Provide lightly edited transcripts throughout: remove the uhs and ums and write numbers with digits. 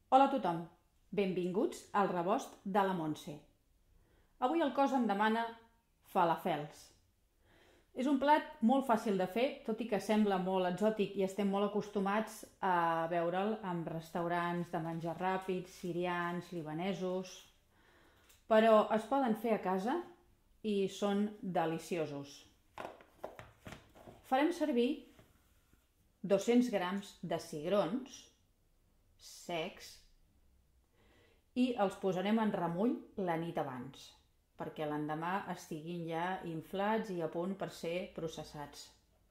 Hola a tothom, benvinguts al rebost de la Montse. Avui el cos em demana falafels. És un plat molt fàcil de fer, tot i que sembla molt exòtic i estem molt acostumats a veure'l en restaurants de menjar ràpid, sirians, libanesos, però es poden fer a casa i són deliciosos. Farem servir 200 grams de cigrons secs i els posarem en remull la nit abans, perquè l'endemà estiguin ja inflats i a punt per ser processats.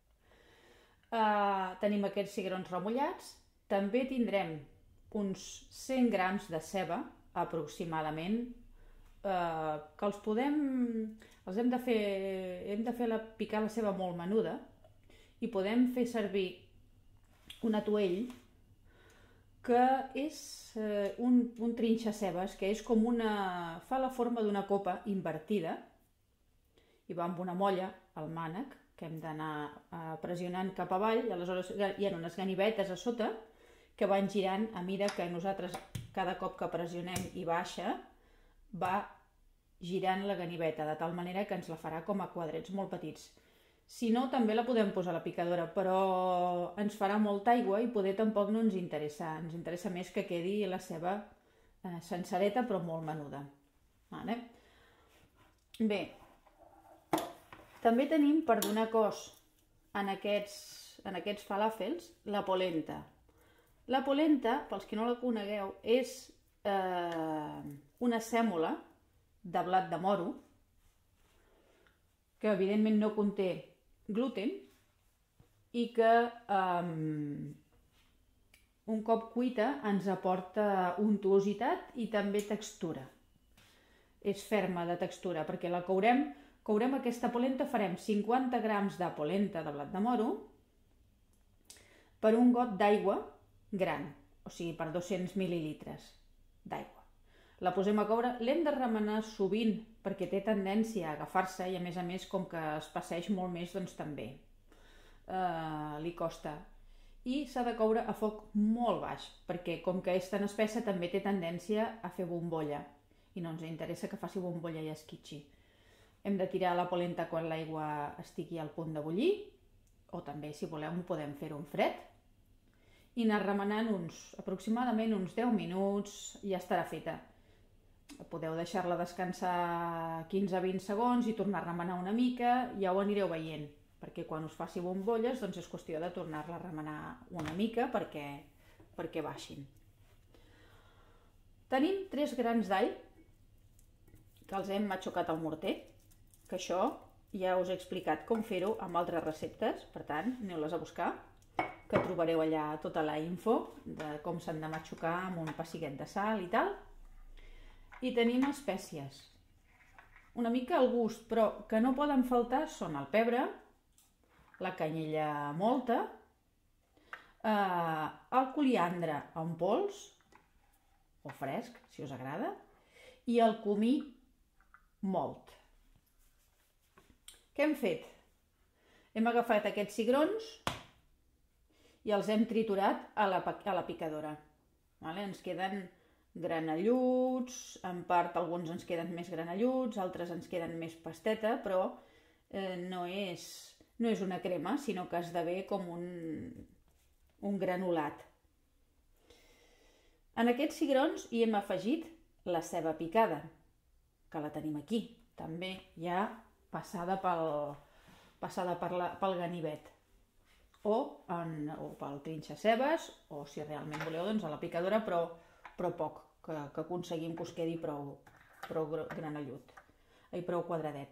Tenim aquests cigrons remullats. També tindrem uns 100 grams de ceba, aproximadament, que hem de fer picar la ceba molt menuda i podem fer servir un atuell que és un trinxacebes, que és com fa la forma d'una copa invertida i va amb una molla al mànec que hem d'anar pressionant cap avall, i aleshores hi ha unes ganivetes a sota que van girant a mesura que nosaltres cada cop que pressionem i baixa va girant la ganiveta, de tal manera que ens la farà com a quadrets molt petits. Si no, també la podem posar a la picadora, però ens farà molta aigua i poder tampoc no ens interessa. Ens interessa més que quedi la ceba sencereta però molt menuda. Vale? Bé, també tenim per donar cos en aquests falàfels la polenta. La polenta, pels que no la conegueu, és una sèmola de blat de moro que evidentment no conté gluten i que un cop cuita ens aporta untuositat i també textura. És ferma de textura perquè la courem aquesta polenta, farem 50 grams de polenta de blat de moro per un got d'aigua gran, o sigui per 200 mil·lilitres d'aigua. La posem a coure, l'hem de remenar sovint perquè té tendència a agafar-se i a més com que es passeix molt més doncs també li costa. I s'ha de coure a foc molt baix perquè com que és tan espessa també té tendència a fer bombolla i no ens interessa que faci bombolla i esquitxi. Hem de tirar la polenta quan l'aigua estigui al punt de bullir, o també si voleu podem fer-ho en fred, i anar remenant aproximadament uns 10 minuts i ja estarà feta. Podeu deixar-la descansar 15-20 segons i tornar a remenar una mica, ja ho anireu veient, perquè quan us faci bombolles doncs és qüestió de tornar-la a remenar una mica perquè baixin. Tenim 3 grans d'all que els hem matxucat al morter, que això ja us he explicat com fer-ho amb altres receptes, per tant, aneu-les a buscar, que trobareu allà tota la info de com s'han de matxucar amb un pessiguet de sal i tal. I tenim espècies, una mica al gust, però que no poden faltar són el pebre, la canyella mòlta, el coriandre en pols, o fresc, si us agrada, i el comí mòlt. Què hem fet? Hem agafat aquests cigrons i els hem triturat a la picadora. Ens queden granelluts, en part alguns ens queden més granelluts, altres ens queden més pasteta, però no és una crema, sinó que esdevé com un granulat. En aquests cigrons hi hem afegit la ceba picada, que la tenim aquí, també ja passada pel ganivet, o pel trinxacebes, o si realment voleu doncs a la picadora, però poc, que aconseguim que us quedi prou granellut, prou quadradet.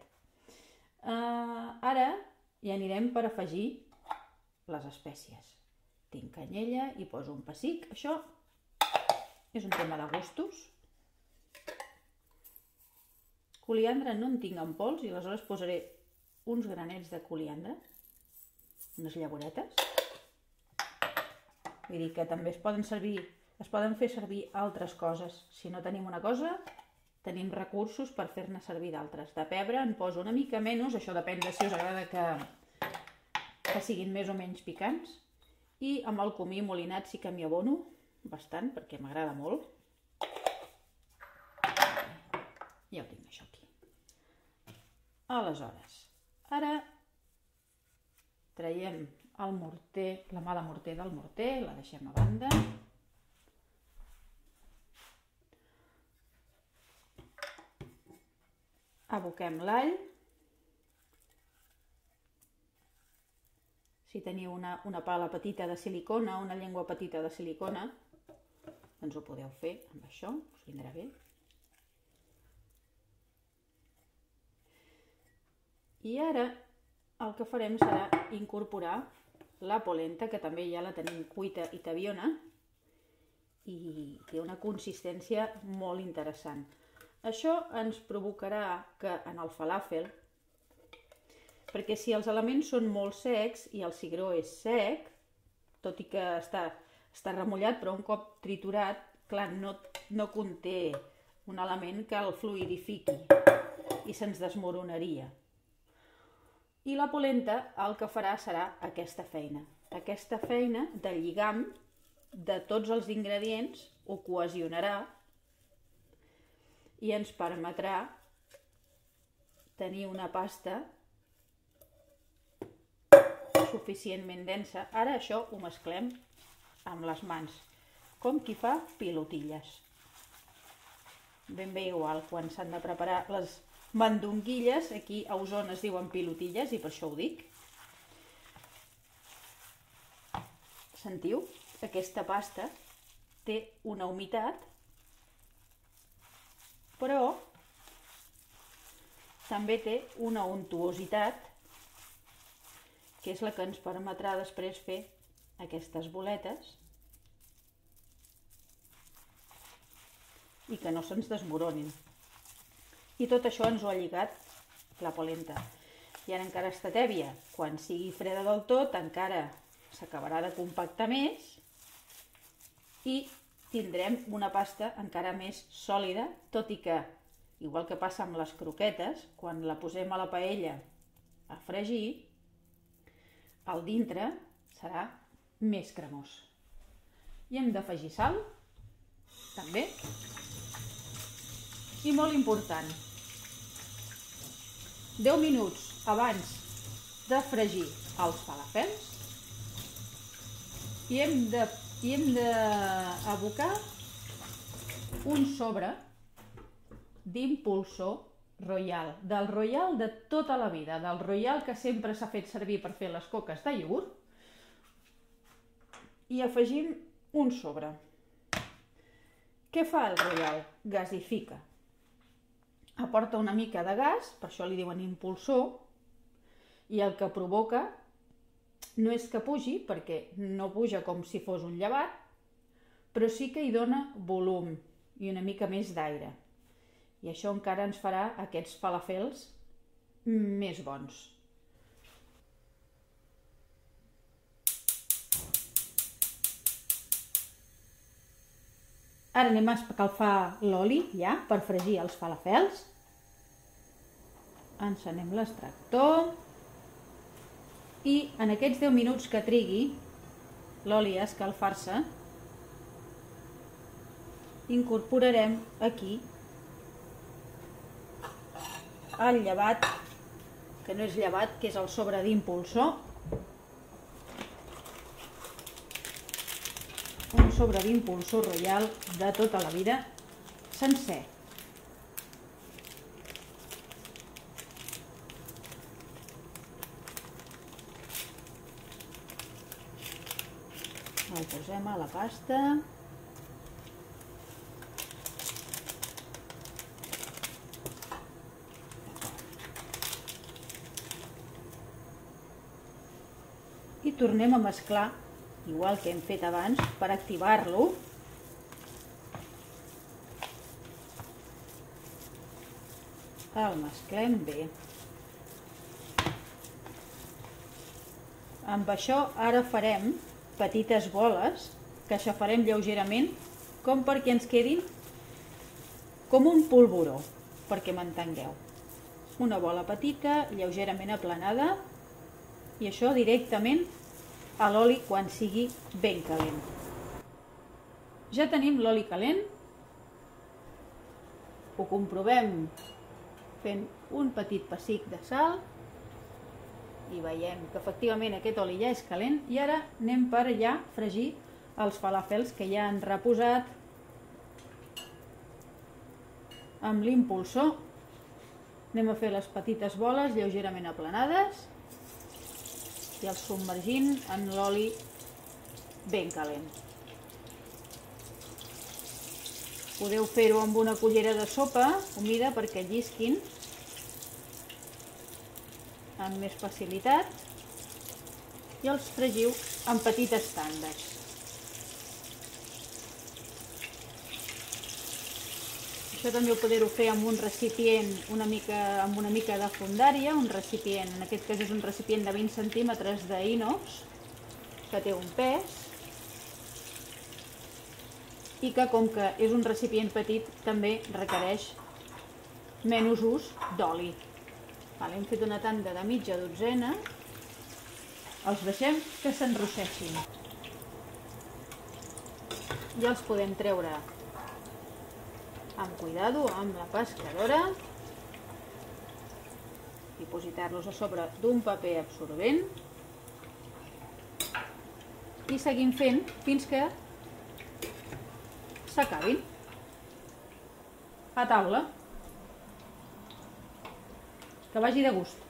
Ara ja anirem per afegir les espècies. Tinc canyella i poso un pessic. Això és un tema de gustos. Coriandre no en tinc en pols i aleshores posaré uns granets de coriandre, unes llagoretes. Vull dir que també es poden fer servir altres coses. Si no tenim una cosa, tenim recursos per fer-ne servir d'altres. De pebre en poso una mica menys, això depèn de si us agrada que siguin més o menys picants. I amb el comí molinat sí que m'hi abono, bastant, perquè m'agrada molt. Ja ho tinc, això aquí. Aleshores, ara traiem el morter, la mà de morter del morter, la deixem a banda. Aboquem l'all. Si teniu una pala petita de silicona, una llengua petita de silicona, doncs ho podeu fer amb això, us vindrà bé. I ara el que farem serà incorporar la polenta, que també ja la tenim cuita i tabiona, i té una consistència molt interessant. Això ens provocarà que en el falàfel, perquè si els elements són molt secs i el cigró és sec, tot i que està remullat, però un cop triturat, clar, no conté un element que el fluidifiqui i se'ns desmoronaria. I la polenta el que farà serà aquesta feina de lligam de tots els ingredients, ho cohesionarà i ens permetrà tenir una pasta suficientment densa. Ara això ho mesclem amb les mans, com qui fa pilotilles. Ben bé igual, quan s'han de preparar les mandonguilles, aquí a Osona es diuen pilotilles i per això ho dic. Sentiu? Aquesta pasta té una humitat, però també té una untuositat, que és la que ens permetrà després fer aquestes boletes i que no se'ns desmoronin. I tot això ens ho ha lligat la polenta. I ara encara està tèbia. Quan sigui freda del tot, encara s'acabarà de compactar més i tindrem una pasta encara més sòlida, tot i que, igual que passa amb les croquetes, quan la posem a la paella a fregir, el dintre serà més cremós. I hem d'afegir sal, també. I molt important, 10 minuts abans de fregir els falàfels i hem d'abocar un sobre d'impulsor Royal, del Royal de tota la vida, del Royal que sempre s'ha fet servir per fer les coques de iogurt, i afegim un sobre. Què fa el Royal? Gasifica. Aporta una mica de gas, per això li diuen impulsor, i el que provoca no és que pugi, perquè no puja com si fos un llevat, però sí que hi dona volum i una mica més d'aire. I això encara ens farà aquests falàfels més bons. Ara anem a escalfar l'oli ja per fregir els falàfels. Encenem l'extractor i en aquests 10 minuts que trigui l'oli a escalfar-se incorporarem aquí el llevat, que no és llevat, que és el sobre d'impulsor, un sobre d'impulsor Royal de tota la vida, sencer. El posem a la pasta. I tornem a mesclar, igual que hem fet abans, per activar-lo. El mesclem bé. Amb això ara farem petites boles que aixafarem lleugerament, com perquè ens quedin com un polvoró, perquè m'entengueu. Una bola petita, lleugerament aplanada, i això directament a l'oli quan sigui ben calent. Ja tenim l'oli calent. Ho comprovem fent un petit pessic de sal i veiem que efectivament aquest oli ja és calent. I ara anem per allà a fregir els falàfels que ja han reposat amb l'impulsor. Anem a fer les petites boles lleugerament aplanades i els submergint en l'oli ben calent. Podeu fer-ho amb una cullera de sopa humida perquè llisquin amb més facilitat i els fregiu en petites tandes. Això també ho podeu fer amb un recipient amb una mica de fondària, un recipient, en aquest cas és un recipient de 20 centímetres d'inox, que té un pes i que, com que és un recipient petit, també requereix menys ús d'oli. Hem fet una tanda de mitja dotzena, els deixem que s'enrosseixin i els podem treure amb cuidado, amb la pescadora, dipositar-los a sobre d'un paper absorbent i seguim fent fins que s'acabin. A taula. Que vagi de gust.